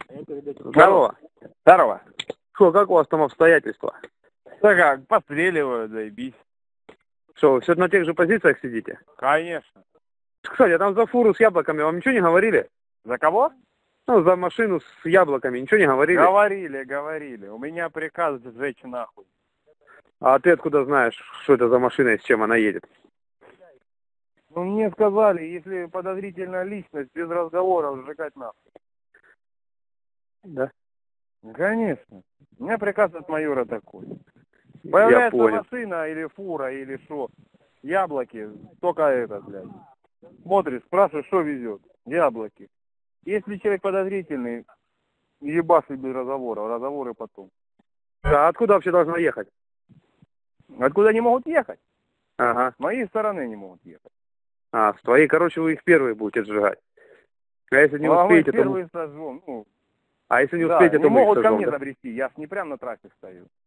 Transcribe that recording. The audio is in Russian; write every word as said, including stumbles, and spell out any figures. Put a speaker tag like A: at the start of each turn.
A: Здорово.
B: Здорово.
A: Что, как у вас там обстоятельства?
B: Да как, постреливаю, заебись.
A: Что, вы все на тех же позициях сидите?
B: Конечно.
A: Кстати, а там за фуру с яблоками вам ничего не говорили?
B: За кого?
A: Ну, за машину с яблоками ничего не говорили?
B: Говорили, говорили. У меня приказ сжечь нахуй.
A: А ты откуда знаешь, что это за машина и с чем она едет?
B: Ну, мне сказали, если подозрительная личность, без разговоров сжигать нахуй.
A: Да.
B: Конечно. У меня приказ от майора такой.
A: Я
B: Появляется
A: понял.
B: машина или фура, или что, яблоки, только это, блядь. Смотришь, спрашиваешь, что везет. Яблоки. Если человек подозрительный, ебаши без разговора, разговоры потом.
A: А откуда вообще должна ехать?
B: Откуда они могут ехать?
A: Ага.
B: С моей стороны не могут ехать.
A: А, с твоей, короче, вы их первые будете сжигать. А если не
B: Ну, а мы
A: успеете, то...
B: первые сожжем. Ну,
A: А если не
B: да,
A: успеете,
B: не
A: то мы их
B: могут ко
A: сожжем,
B: мне
A: да?
B: забрести, я ж не прямо на трассе стою.